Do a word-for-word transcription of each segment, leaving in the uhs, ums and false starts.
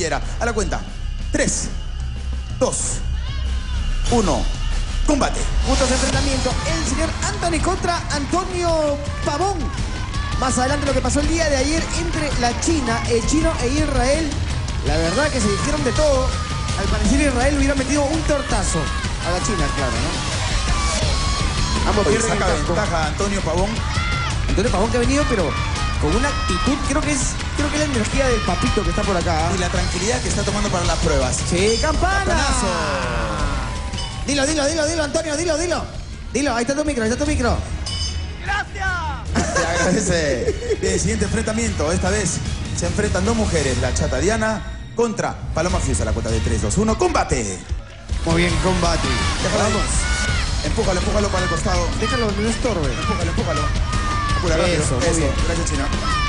Piedra. A la cuenta. tres, dos, uno. Combate. Puntos de enfrentamiento. El señor Anthony contra Antonio Pavón. Más adelante lo que pasó el día de ayer entre la China, el chino e Israel. La verdad que se dijeron de todo. Al parecer Israel hubiera metido un tortazo a la China, claro, ¿no? Ambos Oye, pierden saca el casco. ventaja Antonio Pavón. Antonio Pavón que ha venido, pero con una actitud, creo que es creo que es la energía del papito que está por acá. Y la tranquilidad que está tomando para las pruebas. Sí, campana. Campanazo. Dilo, dilo, dilo, dilo, Antonio, dilo, dilo. Dilo, ahí está tu micro, ahí está tu micro. Se agradece. Bien, siguiente enfrentamiento. Esta vez se enfrentan dos mujeres. La chata Diana contra Paloma Fiusa. La cuota de tres, dos, uno. ¡Combate! Muy bien, combate. Déjalo ahí. Empújalo, empújalo para el costado. Déjalo, no estorbe. Empújalo, empújalo. Apura, rápido. Eso, muy Eso. bien. Gracias, China.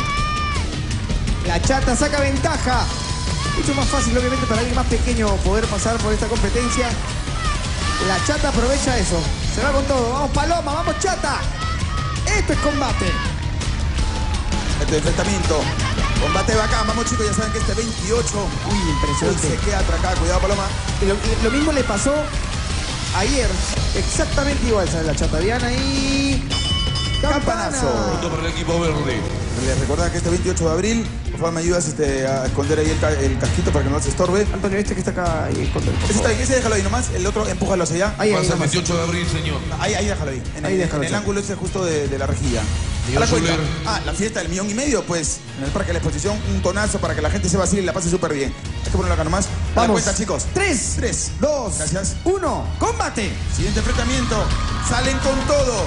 La chata saca ventaja. Mucho más fácil, obviamente, para alguien más pequeño poder pasar por esta competencia. La chata aprovecha eso. Se va con todo. Vamos, Paloma, vamos, chata. Esto es combate. Este enfrentamiento. Combate bacán. Vamos, chicos, ya saben que este veintiocho. Uy, Uy, impresionante. se queda atracada. Cuidado, Paloma. Y lo, y lo mismo le pasó ayer. Exactamente igual, ¿sabes? La chata Diana y... Campanazo. Punto para el equipo verde. Les recordaba que este veintiocho de abril, por favor, me ayudas este, a esconder ahí el, ca- el casquito para que no se estorbe. Antonio, este que está acá ahí contra el... Ese está ahí, ese déjalo ahí nomás. El otro, empújalo hacia allá. Ahí, ahí, Pasa el nomás. veintiocho de abril, señor. Ahí, ahí déjalo ahí. En Ahí el, déjalo, en el chao. ángulo ese justo de, de la rejilla. A Señor la cuenta. Zuller. Ah, la fiesta del millón y medio, pues, en el Parque de la Exposición, un tonazo para que la gente se vacile y la pase súper bien. Hay que ponerlo acá nomás. A la Vamos. cuenta, chicos. Tres, Tres. dos, Gracias. uno. ¡Combate! Siguiente enfrentamiento. Salen con todo.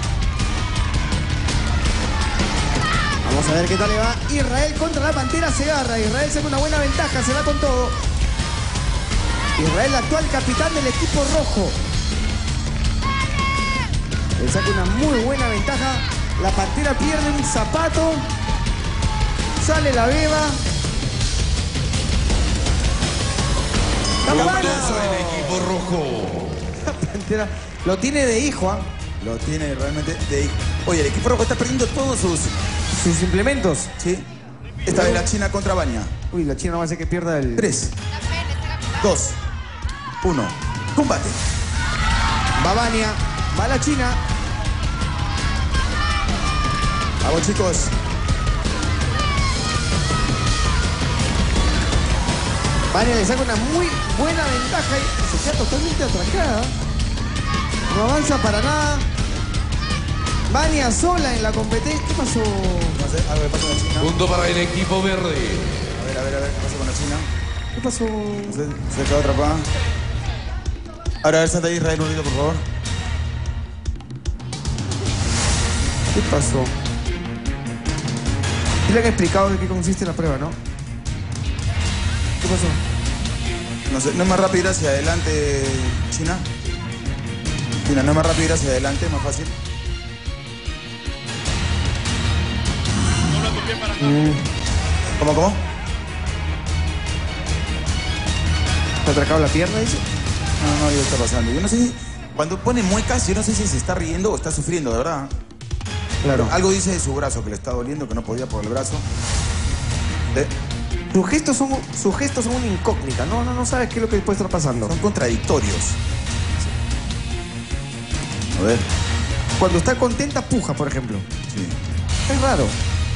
Vamos a ver qué tal le va. Israel contra la Pantera Segarra. Israel saca una buena ventaja, se va con todo. Israel, actual capitán del equipo rojo. Le saca una muy buena ventaja. La Pantera pierde un zapato. Sale la beba. Punto ¡Campana! para el equipo rojo. La Pantera lo tiene de hijo, ¿ah? Lo tiene realmente de... Oye, el equipo rojo está perdiendo todos sus... Sus implementos. ¿Sí? Esta vez la China contra Baña. Uy, la China no va a hacer que pierda el... Tres. Dos. Uno. Combate. Va Vania, va la China. Vamos, chicos. Vania le saca una muy buena ventaja y se queda totalmente atracada. No avanza para nada. Vania sola en la competencia. ¿Qué pasó? No sé, algo le pasa con la China. Punto para el equipo verde. A ver, a ver, a ver, ¿qué pasa con la China? ¿Qué pasó? No sé, se quedó atrapada. Ahora, a ver, salta ahí, Israel, un ratito, por favor. ¿Qué pasó? Sí le han explicado de qué consiste la prueba, ¿no? ¿Qué pasó? No sé, no es más rápido ir hacia adelante, China. China, no es más rápido ir hacia adelante, más fácil. ¿Cómo, cómo? ¿Te ha atracado la pierna, dice? No, no, ya está pasando. Yo no sé si... Cuando pone muecas, yo no sé si se está riendo o está sufriendo, de verdad. Claro. Algo dice de su brazo, que le está doliendo, que no podía por el brazo. De- Sus gestos son, sus gestos son una incógnita. No, no, no sabes qué es lo que puede estar pasando. Son contradictorios. A ver. Cuando está contenta, puja, por ejemplo. Sí. Es raro.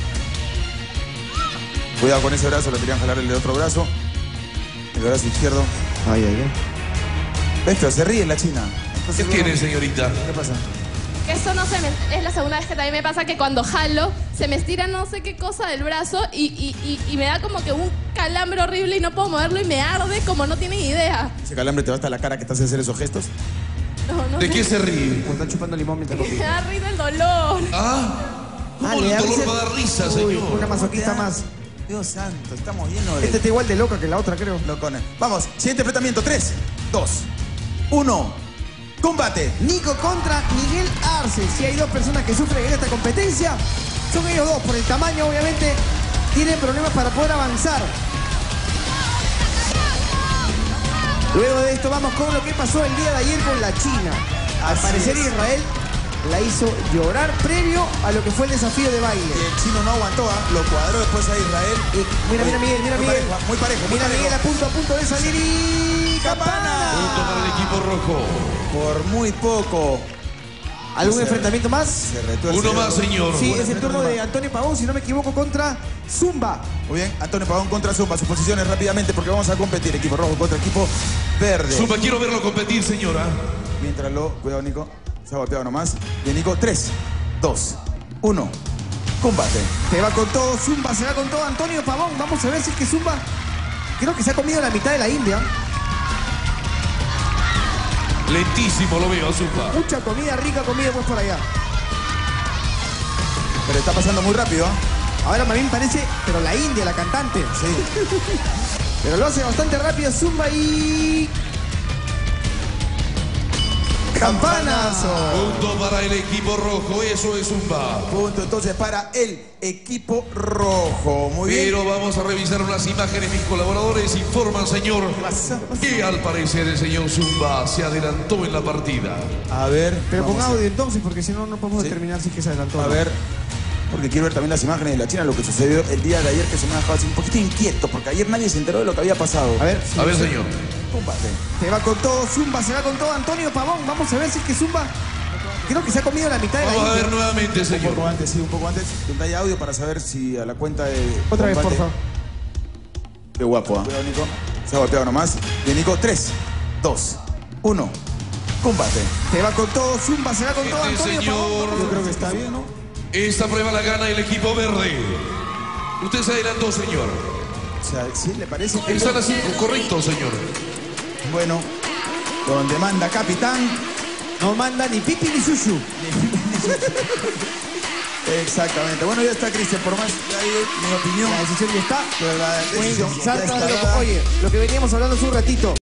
Cuidado con ese brazo, le querían jalar el de otro brazo. El brazo izquierdo. Ay, ay, ay. ¿Ves? Pero se ríe la China. ¿Qué Entonces, tiene, señorita? ¿Qué pasa? Que eso no se me... Es la segunda vez que también me pasa que cuando jalo se me estira no sé qué cosa del brazo y, y, y, y me da como que un calambre horrible y no puedo moverlo y me arde como no tienen idea. ¿Ese calambre te va hasta la cara que te hace hacer esos gestos? No, no ¿De sé. qué se ríe? Cuando está chupando limón mientras Me compite. da risa el dolor. Ah, ¿cómo Ah, le el da dolor risa- va a dar risa, Uy, señor? una masoquista más. Dios santo, estamos llenos de... Este está igual de loca que la otra, creo. locones. Vamos, siguiente enfrentamiento. Tres, dos, uno. Combate. Nico contra Miguel Arce. Si hay dos personas que sufren en esta competencia, son ellos dos. Por el tamaño, obviamente, tienen problemas para poder avanzar. Luego de esto vamos con lo que pasó el día de ayer con la China. Al Así parecer es. Israel la hizo llorar previo a lo que fue el desafío de baile. Y el chino no aguantó, ¿ah? Lo cuadró después a Israel. Y mira, mira, Miguel, mira, muy Miguel. Parejo, muy parejo, muy Mira, parejo. Miguel a punto, a punto de salir y... ¡Campana! Punto para el equipo rojo. Por muy poco. ¿Algún Se- enfrentamiento más? Se retuerce. Uno más, señor. Sí, Buen es el turno enfrentamiento de más. Antonio Pavón, si no me equivoco, contra Zumba. Muy bien, Antonio Pavón contra Zumba. Sus posiciones rápidamente porque vamos a competir. Equipo rojo contra equipo verde. Zumba, quiero verlo competir, señora. Mientras lo... Cuidado, Nico. Se ha golpeado nomás. Bien, Nico. tres, dos, uno. Combate. Se va con todo, Zumba se va con todo. Antonio Pavón, vamos a ver si es que Zumba... Creo que se ha comido la mitad de la India. Lentísimo lo veo, Zumba. Mucha comida, rica comida pues por allá. Pero está pasando muy rápido, ¿ah? Ahora más bien parece, pero la India, la cantante. Sí. Pero lo hace bastante rápido Zumba y... ¡Campanazo! Punto para el equipo rojo. Eso es Zumba. Punto entonces para el equipo rojo. Muy bien. Pero vamos a revisar unas imágenes. Mis colaboradores informan, señor, pasa? que al parecer el señor Zumba se adelantó en la partida. A ver. Pero con vamos a- audio entonces, porque si no, no podemos Sí. determinar si es que se adelantó. o A no. ver, porque quiero ver también las imágenes de la China, lo que sucedió el día de ayer, que se me ha dejado así un poquito inquieto, porque ayer nadie se enteró de lo que había pasado. A ver, A ver, señor. Combate. se va con todo, Zumba se va con todo. Antonio Pavón, vamos a ver si es que Zumba... Creo que se ha comido la mitad de la Vamos a India. ver nuevamente, Un señor. poco antes, sí, un poco antes. Donde hay audio para saber si a la cuenta de... Otra vez, por combate- favor. Qué guapo, ¿ah? Cuidado, Nico. Se ha golpeado nomás. Bien, Nico. tres, dos, uno. Combate. Se va con todo, Zumba se va con todo. Este Antonio Pavón. señor. Yo creo que está bien, ¿no? Esta prueba la gana el equipo verde. Usted se adelantó, señor. O sea, ¿sí le parece? que- Están haciendo correcto, señor. Bueno, donde manda capitán. No manda ni pipi ni sushi. Exactamente. Bueno, ya está, Cristian. Por más que hay mi opinión. La decisión ya está. Pero la decisión ya Salta está de lo- dada. Oye, lo que veníamos hablando hace un ratito.